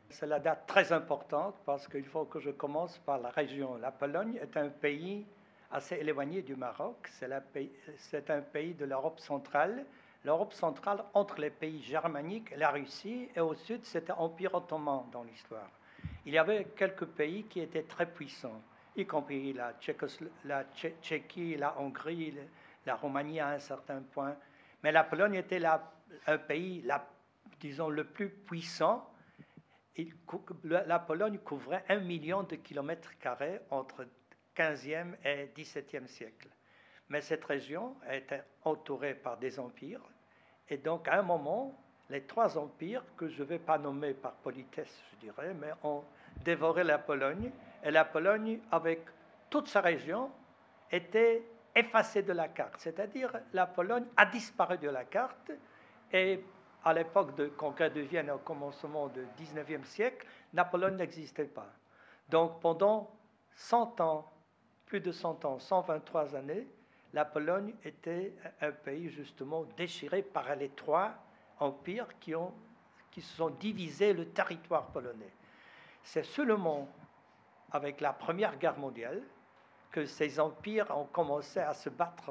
C'est la date très importante parce qu'il faut que je commence par la région. La Pologne est un pays assez éloigné du Maroc. C'est un pays de l'Europe centrale. L'Europe centrale entre les pays germaniques et la Russie, et au sud, c'était l'Empire ottoman dans l'histoire. Il y avait quelques pays qui étaient très puissants, y compris la Tchéquie, la Hongrie, la Roumanie à un certain point. Mais la Pologne était un pays, disons, le plus puissant. La Pologne couvrait 1 million de kilomètres carrés entre 15e et 17e siècle. Mais cette région était entourée par des empires. Et donc, à un moment, les trois empires, que je ne vais pas nommer par politesse, je dirais, mais ont dévoré la Pologne. Et la Pologne, avec toute sa région, était effacée de la carte. C'est-à-dire, la Pologne a disparu de la carte. Et à l'époque du congrès de Vienne, au commencement du 19e siècle, la Pologne n'existait pas. Donc, pendant 100 ans, plus de 100 ans, 123 années, la Pologne était un pays justement déchiré par les trois empires qui se sont divisés le territoire polonais. C'est seulement avec la Première Guerre mondiale que ces empires ont commencé à se battre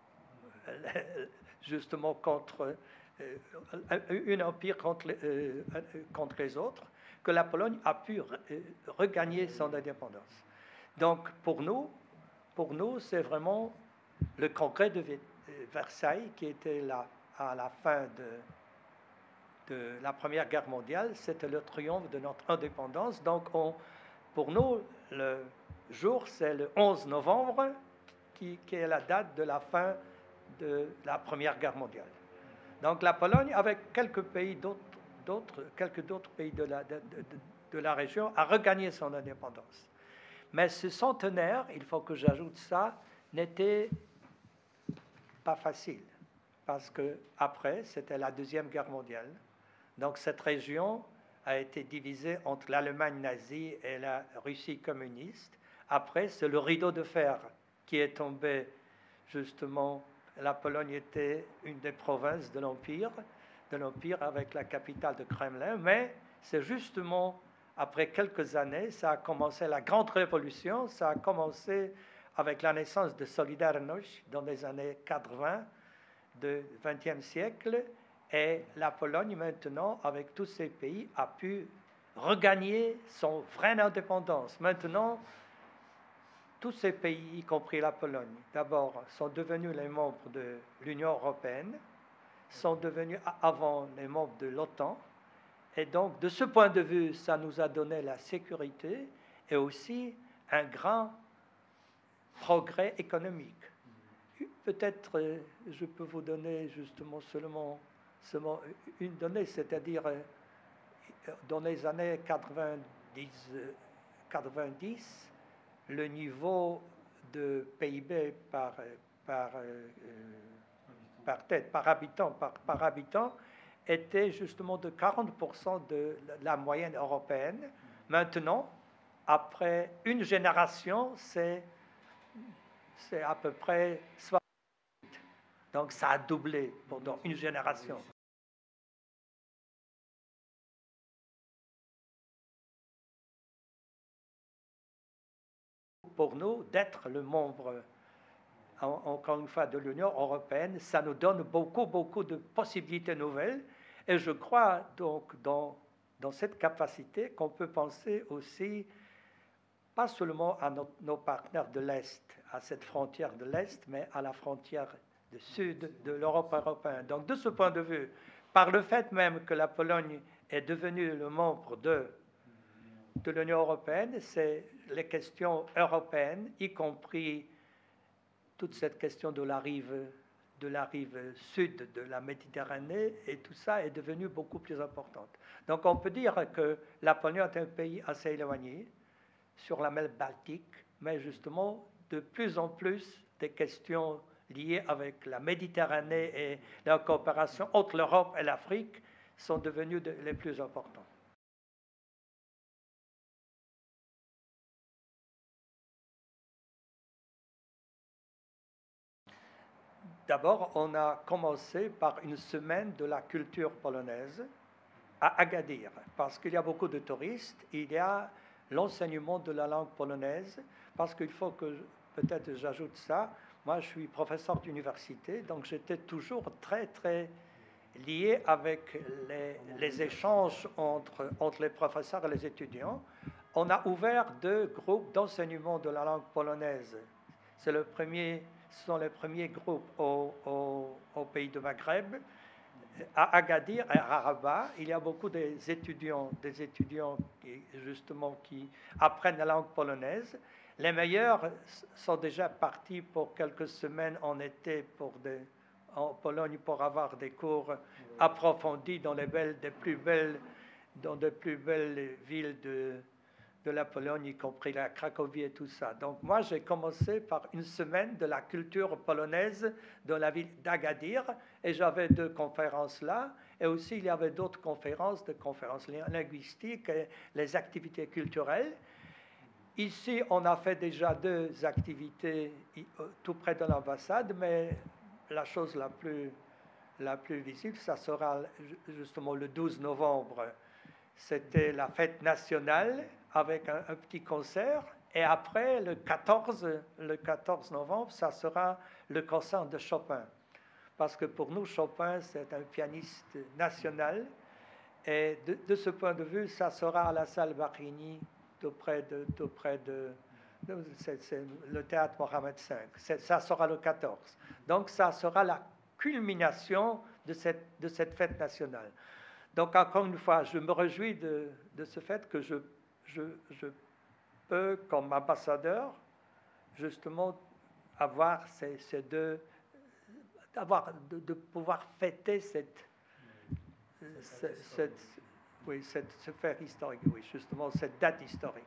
justement contre un empire contre les autres, que la Pologne a pu regagner son indépendance. Donc pour nous c'est vraiment le congrès de Versailles qui était là à la fin de la Première Guerre mondiale. C'était le triomphe de notre indépendance. Donc pour nous, le jour, c'est le 11 novembre, qui est la date de la fin de la Première Guerre mondiale. Donc la Pologne, avec quelques d'autres pays de la région, a regagné son indépendance. Mais ce centenaire, il faut que j'ajoute ça, n'était pas facile. Parce que après, c'était la Deuxième Guerre mondiale. Donc cette région a été divisée entre l'Allemagne nazie et la Russie communiste. Après, c'est le rideau de fer qui est tombé. Justement, la Pologne était une des provinces de l'Empire avec la capitale de Kremlin. Mais c'est justement après quelques années, ça a commencé la Grande Révolution. Ça a commencé avec la naissance de Solidarność dans les années 80 du XXe siècle. Et la Pologne, maintenant, avec tous ces pays, a pu regagner son vraie indépendance. Maintenant, tous ces pays, y compris la Pologne, d'abord, sont devenus les membres de l'Union européenne, sont devenus avant les membres de l'OTAN. Et donc, de ce point de vue, ça nous a donné la sécurité et aussi un grand progrès économique. Peut-être, je peux vous donner justement seulement une donnée, c'est-à-dire dans les années 90, le niveau de PIB par tête, par habitant, était justement de 40% de la moyenne européenne. Maintenant, après une génération, c'est à peu près 60. Donc ça a doublé pendant une génération. Pour nous, d'être le membre, encore une fois, de l'Union européenne, ça nous donne beaucoup de possibilités nouvelles. Et je crois donc dans cette capacité qu'on peut penser aussi, pas seulement à nos partenaires de l'Est, à cette frontière de l'Est, mais à la frontière du Sud de l'Europe européenne. Donc de ce point de vue, par le fait même que la Pologne est devenue le membre de l'Union européenne, c'est les questions européennes, y compris toute cette question de la rive sud de la Méditerranée, et tout ça est devenu beaucoup plus importante. Donc on peut dire que la Pologne est un pays assez éloigné sur la mer Baltique, mais justement de plus en plus des questions liées avec la Méditerranée et la coopération entre l'Europe et l'Afrique sont devenues les plus importantes. D'abord, on a commencé par une semaine de la culture polonaise. à Agadir, parce qu'il y a beaucoup de touristes, il y a l'enseignement de la langue polonaise, parce qu'il faut que, peut-être j'ajoute ça, moi je suis professeur d'université, donc j'étais toujours très très lié avec les échanges entre les professeurs et les étudiants. On a ouvert 2 groupes d'enseignement de la langue polonaise. Ce sont les premiers groupes au pays de Maghreb. À Agadir et à Rabat, il y a beaucoup d'étudiants qui apprennent la langue polonaise. Les meilleurs sont déjà partis pour quelques semaines en été en Pologne pour avoir des cours approfondis dans les plus belles villes de la Pologne, y compris la Cracovie et tout ça. Donc moi, j'ai commencé par une semaine de la culture polonaise dans la ville d'Agadir, et j'avais 2 conférences là, et aussi il y avait d'autres conférences, linguistiques et les activités culturelles. Ici, on a fait déjà 2 activités tout près de l'ambassade, mais la chose la plus visible, ça sera justement le 12 novembre. C'était la fête nationale avec un petit concert. Et après, le 14 novembre, ça sera le concert de Chopin. Parce que pour nous, Chopin, c'est un pianiste national. Et de ce point de vue, ça sera à la salle Barrini, tout près de c'est le théâtre Mohamed V. Ça sera le 14. Donc, ça sera la culmination de cette fête nationale. Donc, encore une fois, je me réjouis de ce fait que je peux, comme ambassadeur, justement, avoir de pouvoir fêter ce fait historique, oui, justement, cette date historique.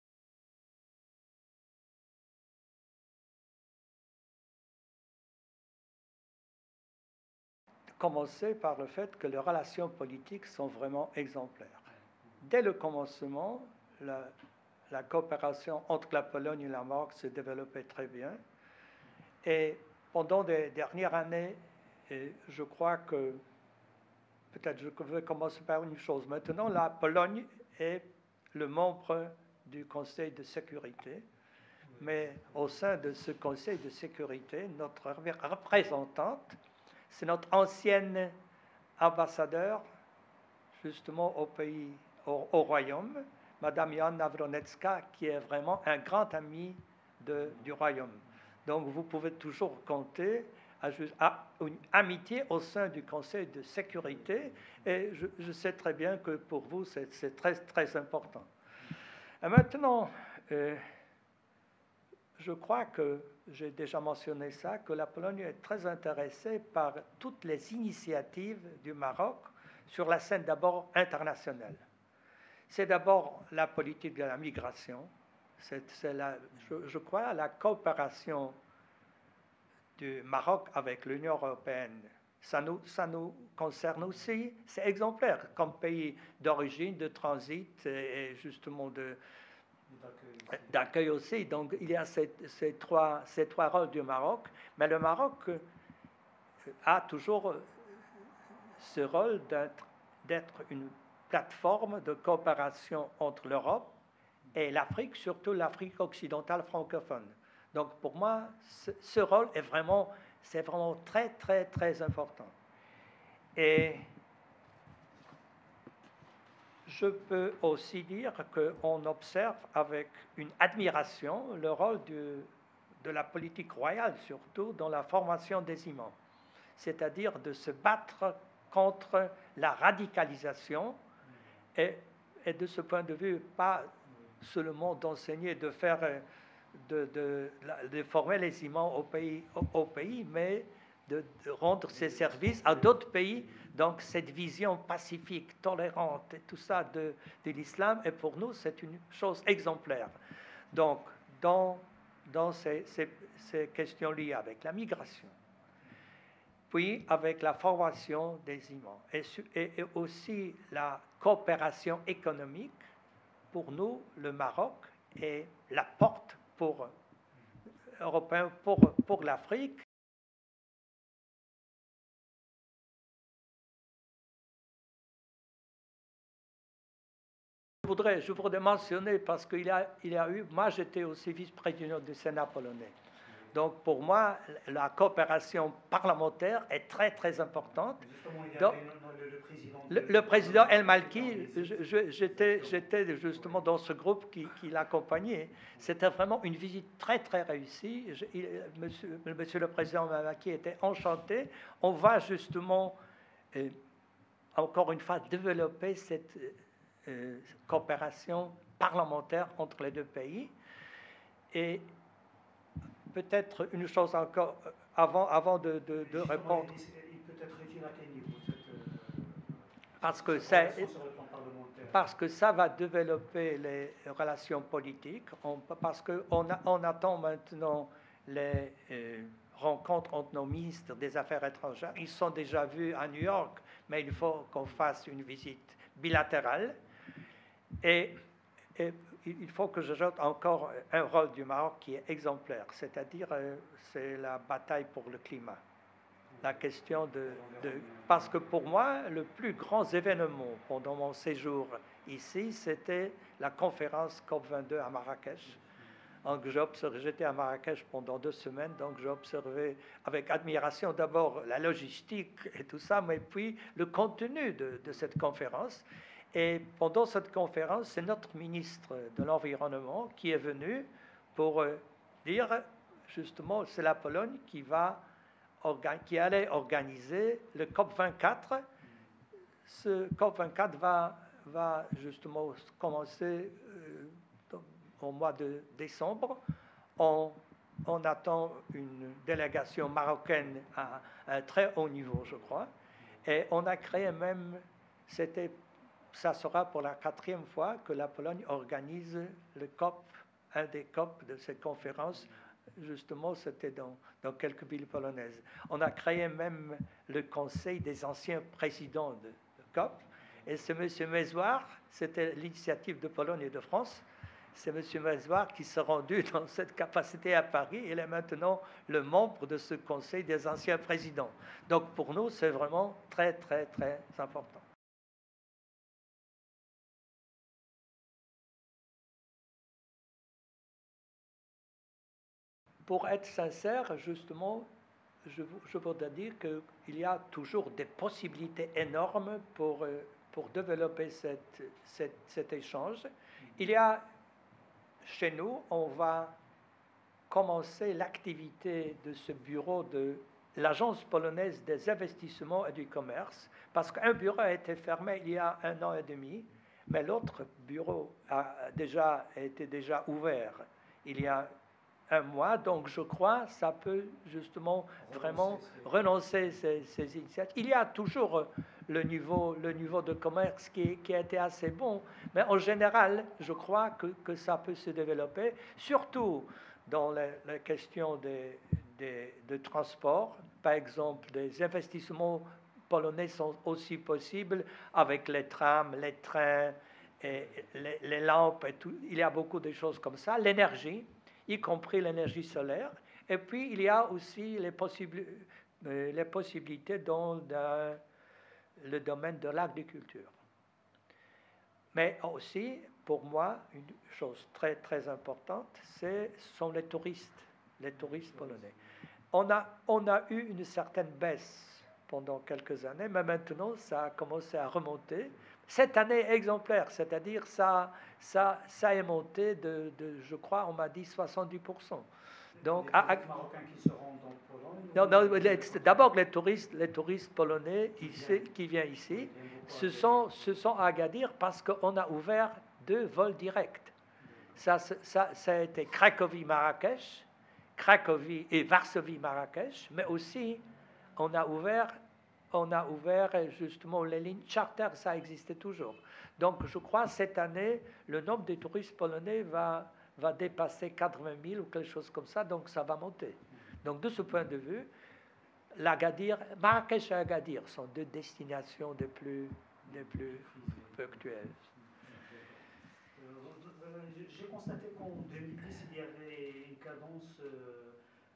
Commencer par le fait que les relations politiques sont vraiment exemplaires. Dès le commencement, la coopération entre la Pologne et la Maroc se développait très bien. Et pendant les dernières années, je crois que, peut-être je vais commencer par une chose. Maintenant, la Pologne est le membre du Conseil de sécurité. Mais au sein de ce Conseil de sécurité, notre représentante, c'est notre ancienne ambassadeur, justement, au Royaume, Madame Joanna Wronecka, qui est vraiment un grand ami du Royaume. Donc, vous pouvez toujours compter à une amitié au sein du Conseil de sécurité, et je sais très bien que pour vous, c'est très, très important. Et maintenant, je crois que j'ai déjà mentionné ça, que la Pologne est très intéressée par toutes les initiatives du Maroc sur la scène d'abord internationale. C'est d'abord la politique de la migration, je crois la coopération du Maroc avec l'Union européenne. Ça nous concerne aussi, c'est exemplaire comme pays d'origine, de transit et justement d'accueil aussi. Donc il y a ces trois rôles du Maroc, mais le Maroc a toujours ce rôle d'être une plateforme de coopération entre l'Europe et l'Afrique, surtout l'Afrique occidentale francophone. Donc pour moi, ce rôle c'est vraiment très très très important. Et je peux aussi dire qu'on observe avec une admiration le rôle de la politique royale, surtout dans la formation des imams, c'est-à-dire de se battre contre la radicalisation et de ce point de vue, pas seulement d'enseigner, de former les imams au pays, mais de rendre ses services à d'autres pays. Donc cette vision pacifique, tolérante et tout ça de l'islam, et pour nous, c'est une chose exemplaire. Donc, dans ces questions liées avec la migration, puis avec la formation des imams, et aussi la coopération économique, pour nous, le Maroc est la porte européenne pour l'Afrique. je voudrais mentionner, parce qu'il y a eu, moi j'étais aussi vice-président du Sénat polonais. Donc pour moi, la coopération parlementaire est très très importante. Justement, il y avait le président El Malki, j'étais justement dans ce groupe qui l'accompagnait. C'était vraiment une visite très très réussie. Monsieur le président El Malki était enchanté. On va justement, encore une fois, développer cette coopération parlementaire entre les deux pays. Et peut-être une chose encore, avant de répondre. Il peut être utile à quel niveau parce que ça va développer les relations politiques, parce qu'on attend maintenant les rencontres entre nos ministres des Affaires étrangères. Ils sont déjà vus à New York, mais il faut qu'on fasse une visite bilatérale. Et il faut que j'ajoute encore un rôle du Maroc qui est exemplaire, c'est-à-dire c'est la bataille pour le climat. La question parce que pour moi, le plus grand événement pendant mon séjour ici, c'était la conférence COP22 à Marrakech. Donc j'étais à Marrakech pendant 2 semaines, donc j'ai observé avec admiration d'abord la logistique et tout ça, mais puis le contenu de cette conférence. Et pendant cette conférence, c'est notre ministre de l'Environnement qui est venu pour dire, justement, c'est la Pologne qui allait organiser le COP24. Ce COP24 va justement commencer au mois de décembre. On attend une délégation marocaine à un très haut niveau, je crois. Et on a créé même, ça sera pour la 4e fois que la Pologne organise le COP, un des COP de cette conférence. Justement, c'était dans quelques villes polonaises. On a créé même le conseil des anciens présidents de COP. Et c'est M. Mézoir, c'était l'initiative de Pologne et de France. C'est M. Mézoir qui s'est rendu dans cette capacité à Paris. Il est maintenant le membre de ce conseil des anciens présidents. Donc pour nous, c'est vraiment très, très, très important. Pour être sincère, justement, je voudrais dire qu'il y a toujours des possibilités énormes pour développer cet échange. Il y a, chez nous, on va commencer l'activité de ce bureau de l'Agence polonaise des investissements et du commerce, parce qu'un bureau a été fermé il y a 1 an et demi, mais l'autre bureau était déjà ouvert il y a 1 mois, donc je crois que ça peut justement vraiment renoncer ces initiatives. Il y a toujours le niveau de commerce qui a été assez bon, mais en général, je crois que ça peut se développer, surtout dans les questions de transport. Par exemple, des investissements polonais sont aussi possibles avec les trams, les trains, et les lampes et tout. Il y a beaucoup de choses comme ça. L'énergie, y compris l'énergie solaire. Et puis, il y a aussi les possibilités dans le domaine de l'agriculture. Mais aussi, pour moi, une chose très, très importante, sont les touristes polonais. On a eu une certaine baisse pendant quelques années, mais maintenant, ça a commencé à remonter. Cette année exemplaire, c'est-à-dire ça est monté je crois, on m'a dit 70%. Donc, Marocains qui se rendent en Pologne. Non, d'abord les touristes polonais qui viennent ici, ce sont à Agadir parce qu'on a ouvert 2 vols directs. Ça a été Cracovie-Marrakech, Cracovie et Varsovie-Marrakech, mais aussi on a ouvert justement les lignes charter, ça existait toujours. Donc je crois cette année, le nombre de touristes polonais va dépasser 80 000 ou quelque chose comme ça, donc ça va monter. Donc de ce point de vue, Marrakech et Agadir sont 2 destinations des plus ponctuelles. J'ai constaté qu'en 2010, il y avait une cadence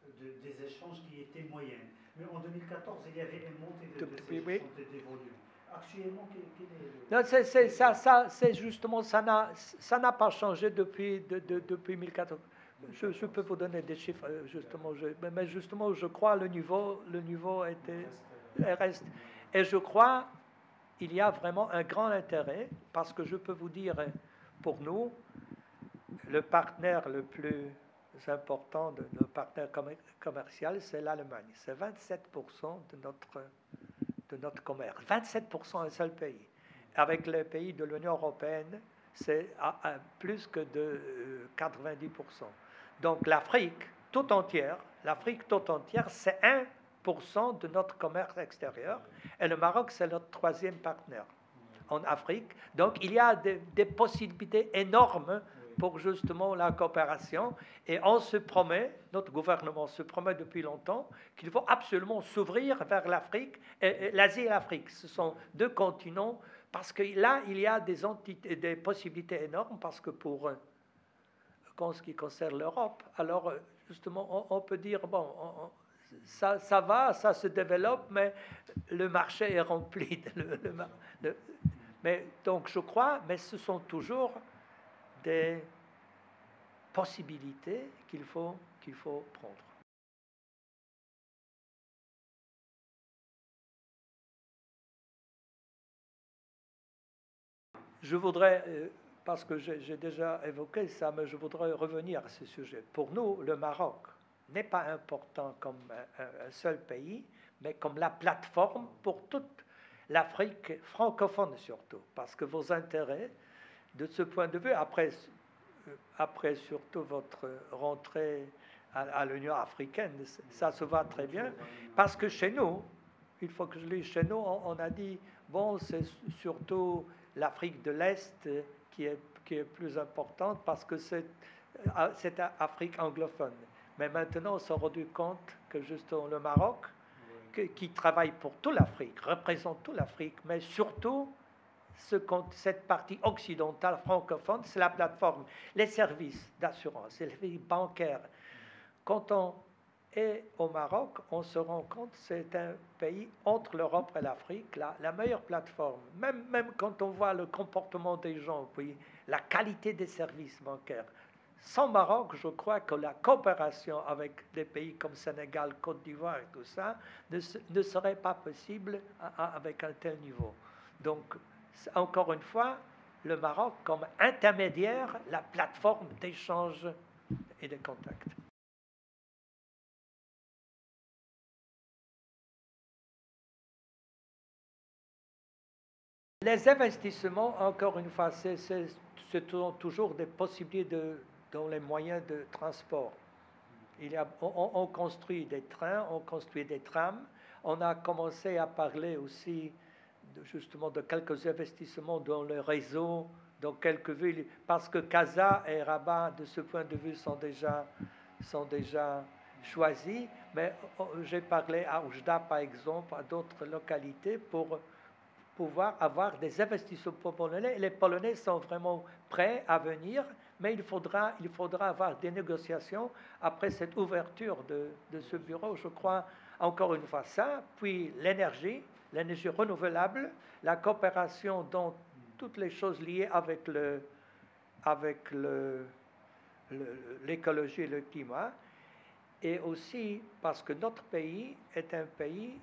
des échanges qui était moyenne. Mais en 2014, il y avait une montée des échanges et des volumes. Actuellement, quel est Non, c'est justement, ça n'a pas changé depuis 1400. Je peux vous donner des chiffres, justement, mais justement, je crois le niveau reste. Et je crois il y a vraiment un grand intérêt, parce que je peux vous dire, pour nous, le partenaire le plus important de nos partenaires commerciaux, c'est l'Allemagne. C'est 27% de notre commerce. 27% un seul pays. Avec les pays de l'Union européenne, c'est à plus que de 90%. Donc l'Afrique tout entière, c'est 1% de notre commerce extérieur. Et le Maroc, c'est notre troisième partenaire en Afrique. Donc il y a des possibilités énormes pour justement la coopération. Et on se promet, notre gouvernement se promet depuis longtemps, qu'il faut absolument s'ouvrir vers l'Afrique, l'Asie et l'Afrique. Ce sont deux continents, parce que là, il y a des possibilités énormes, parce que pour ce qui concerne l'Europe, alors justement, on peut dire, bon, ça va, ça se développe, mais le marché est rempli. Mais, donc je crois, mais ce sont toujours des possibilités qu'il faut prendre. Je voudrais, parce que j'ai déjà évoqué ça, mais je voudrais revenir à ce sujet. Pour nous, le Maroc n'est pas important comme un seul pays, mais comme la plateforme pour toute l'Afrique francophone surtout, parce que vos intérêts, de ce point de vue, après surtout votre rentrée à l'Union africaine, ça se voit très bien, parce que chez nous, il faut que je dise, chez nous, on a dit, bon, c'est surtout l'Afrique de l'Est qui est plus importante, parce que c'est Afrique anglophone. Mais maintenant, on s'est rendu compte que justement le Maroc, qui travaille pour toute l'Afrique, représente toute l'Afrique, mais surtout cette partie occidentale francophone, c'est la plateforme, les services d'assurance, les services bancaires. Quand on est au Maroc, on se rend compte que c'est un pays entre l'Europe et l'Afrique, la meilleure plateforme. Même quand on voit le comportement des gens, puis la qualité des services bancaires. Sans Maroc, je crois que la coopération avec des pays comme Sénégal, Côte d'Ivoire et tout ça ne serait pas possible avec un tel niveau. Donc, encore une fois, le Maroc comme intermédiaire, la plateforme d'échange et de contact. Les investissements, encore une fois, c'est toujours des possibilités dans les moyens de transport. On construit des trains, on construit des trams. On a commencé à parler aussi justement de quelques investissements dans le réseau, dans quelques villes, parce que Casa et Rabat, de ce point de vue, sont déjà choisis. Mais j'ai parlé à Oujda, par exemple, à d'autres localités, pour pouvoir avoir des investissements polonais. Les Polonais sont vraiment prêts à venir, mais il faudra avoir des négociations après cette ouverture de ce bureau. Je crois, encore une fois, ça, puis l'énergie renouvelable, la coopération dans toutes les choses liées avec l'écologie et le climat, et aussi parce que notre pays est un pays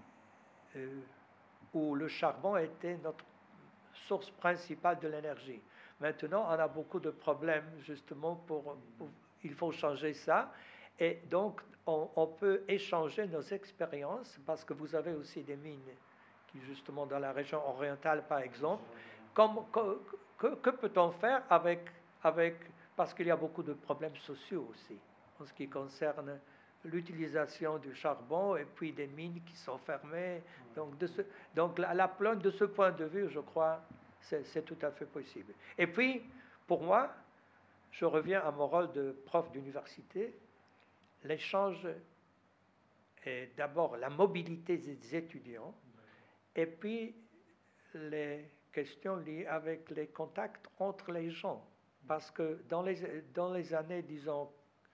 où le charbon était notre source principale de l'énergie. Maintenant, on a beaucoup de problèmes justement il faut changer ça. Et donc, on peut échanger nos expériences, parce que vous avez aussi des mines qui, justement, dans la région orientale, par exemple. Que peut-on faire parce qu'il y a beaucoup de problèmes sociaux aussi, en ce qui concerne l'utilisation du charbon et puis des mines qui sont fermées. Donc la Pologne, de ce point de vue, je crois, c'est tout à fait possible. Et puis, pour moi, je reviens à mon rôle de prof d'université. L'échange est d'abord la mobilité des étudiants, et puis les questions liées avec les contacts entre les gens. Parce que dans les années, disons,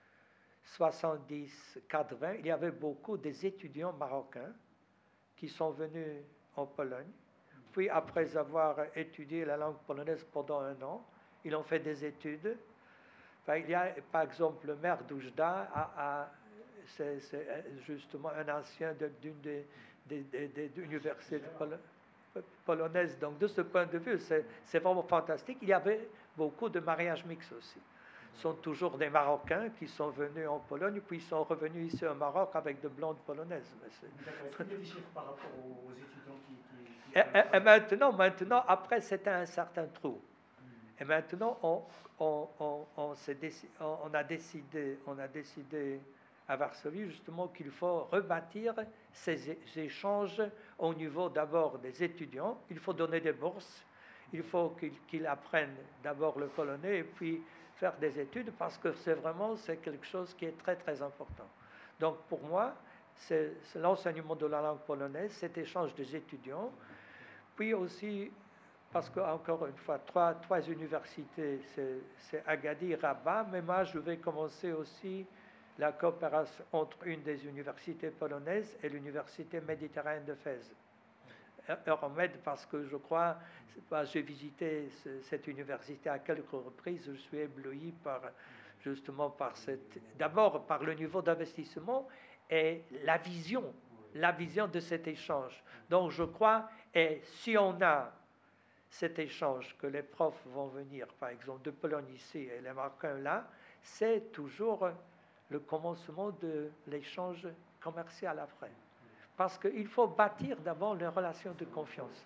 70, 80, il y avait beaucoup des étudiants marocains qui sont venus en Pologne, puis après avoir étudié la langue polonaise pendant 1 an, ils ont fait des études. Enfin, il y a par exemple le maire d'Oujda, c'est justement un ancien d'une des universités polonaises. Donc de ce point de vue, c'est vraiment fantastique. Il y avait beaucoup de mariages mixtes aussi. Ce sont toujours des Marocains qui sont venus en Pologne, puis ils sont revenus ici au Maroc avec de blondes polonaises. Est-ce qu'il y a des chiffres par rapport aux étudiants et maintenant, après, c'était un certain trou. Et maintenant, on a décidé à Varsovie justement qu'il faut rebâtir ces échanges au niveau d'abord des étudiants. Il faut donner des bourses, il faut qu'ils apprennent d'abord le polonais et puis faire des études parce que c'est quelque chose qui est très très important. Donc pour moi, c'est l'enseignement de la langue polonaise, cet échange des étudiants, puis aussi parce que, encore une fois, trois universités, c'est Agadir, Rabat, mais moi, je vais commencer aussi la coopération entre une des universités polonaises et l'université méditerranéenne de Fès. Euromed, parce que je crois, j'ai visité cette université à quelques reprises, je suis ébloui justement d'abord par le niveau d'investissement et la vision de cet échange. Donc je crois, et si on a cet échange que les profs vont venir, par exemple, de Pologne ici et les Marocains là, c'est toujours le commencement de l'échange commercial après. Parce qu'il faut bâtir d'abord les relations de confiance.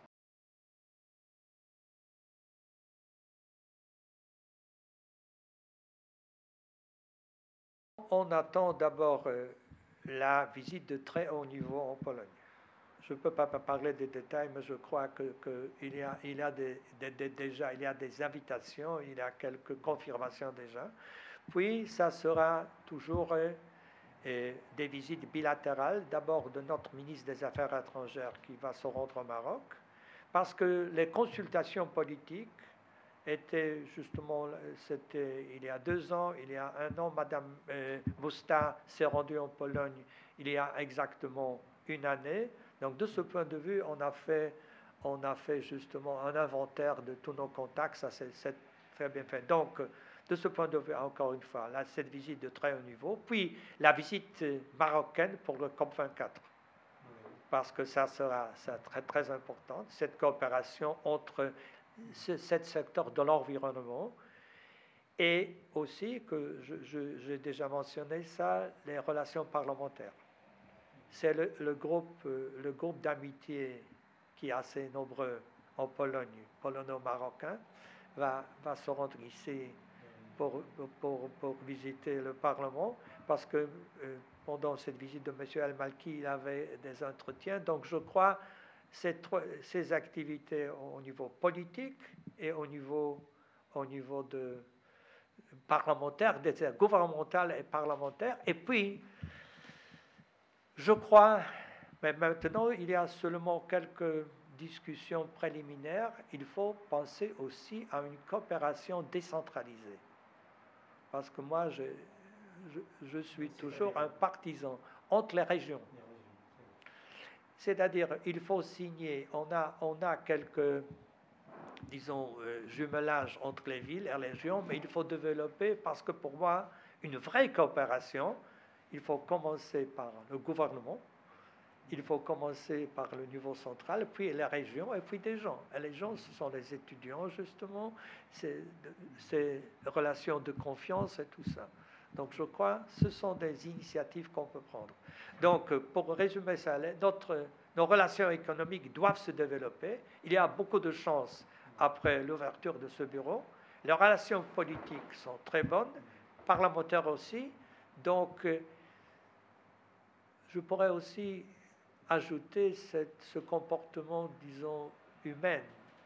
On attend d'abord la visite de très haut niveau en Pologne. Je ne peux pas parler des détails, mais je crois qu'il y a déjà des invitations, il y a quelques confirmations déjà. Puis, ça sera toujours des visites bilatérales, d'abord de notre ministre des Affaires étrangères qui va se rendre au Maroc, parce que les consultations politiques étaient justement, c'était il y a 2 ans, il y a 1 an, Madame Mousta s'est rendue en Pologne il y a exactement 1 année. Donc de ce point de vue, on a fait justement un inventaire de tous nos contacts, ça c'est très bien fait. Donc de ce point de vue, encore une fois, là, cette visite de très haut niveau, puis la visite marocaine pour le COP24, parce que ça sera très très important, cette coopération entre ce secteur de l'environnement et aussi, que j'ai déjà mentionné ça, les relations parlementaires. C'est le groupe d'amitié qui est assez nombreux en Pologne, polono-marocain, va se rendre ici pour visiter le Parlement, parce que pendant cette visite de M. El-Malki, il avait des entretiens. Donc je crois ces activités au niveau politique et au niveau de parlementaire, gouvernemental et parlementaire. Et puis, je crois, mais maintenant il y a seulement quelques discussions préliminaires, il faut penser aussi à une coopération décentralisée. Parce que moi, je suis toujours un partisan entre les régions. C'est-à-dire, il faut signer, on a quelques, disons, jumelages entre les villes et les régions, mais il faut développer, parce que pour moi, une vraie coopération, il faut commencer par le gouvernement, il faut commencer par le niveau central, puis les régions, et puis des gens. Et les gens, ce sont les étudiants, justement, ces relations de confiance et tout ça. Donc je crois que ce sont des initiatives qu'on peut prendre. Donc pour résumer ça, nos relations économiques doivent se développer. Il y a beaucoup de chances après l'ouverture de ce bureau. Les relations politiques sont très bonnes, parlementaires aussi. Donc je pourrais aussi ajouter ce comportement, disons, humain,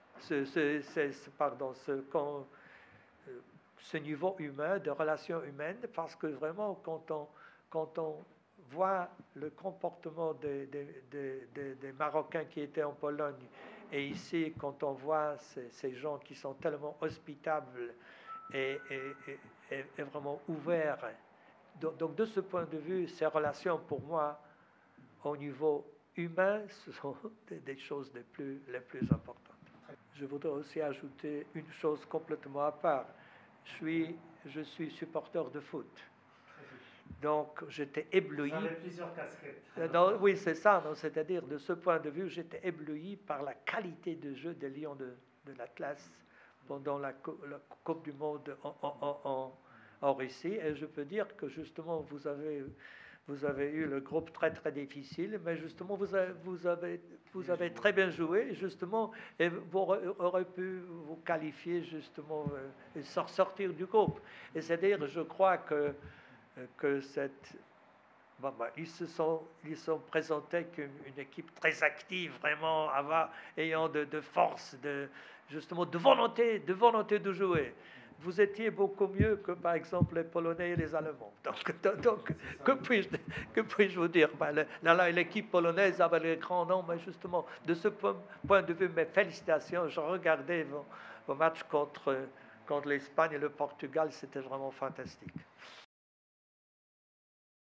ce niveau humain, de relations humaines, parce que vraiment, quand on voit le comportement des Marocains qui étaient en Pologne, et ici, quand on voit ces gens qui sont tellement hospitables et vraiment ouverts, donc de ce point de vue, ces relations, pour moi, au niveau humain, ce sont des choses les plus importantes. Je voudrais aussi ajouter une chose complètement à part. Je suis supporter de foot. Donc, j'étais ébloui. Vous avez plusieurs casquettes. Non, oui, c'est ça. C'est-à-dire, de ce point de vue, j'étais ébloui par la qualité de jeu des Lions de l'Atlas pendant la Coupe du Monde en Russie. Et je peux dire que, justement, vous avez eu le groupe très, très difficile, mais justement, vous avez très bien joué, justement, et vous aurez pu vous qualifier, justement, et sortir du groupe. Et c'est-à-dire, je crois que ils se sont présentés comme une équipe très active, vraiment, ayant de force, justement, de volonté de jouer. Vous étiez beaucoup mieux que, par exemple, les Polonais et les Allemands. Donc que puis-je vous dire? L'équipe polonaise avait les grands noms, mais justement, de ce point de vue, mes félicitations. Je regardais vos matchs contre l'Espagne et le Portugal, c'était vraiment fantastique.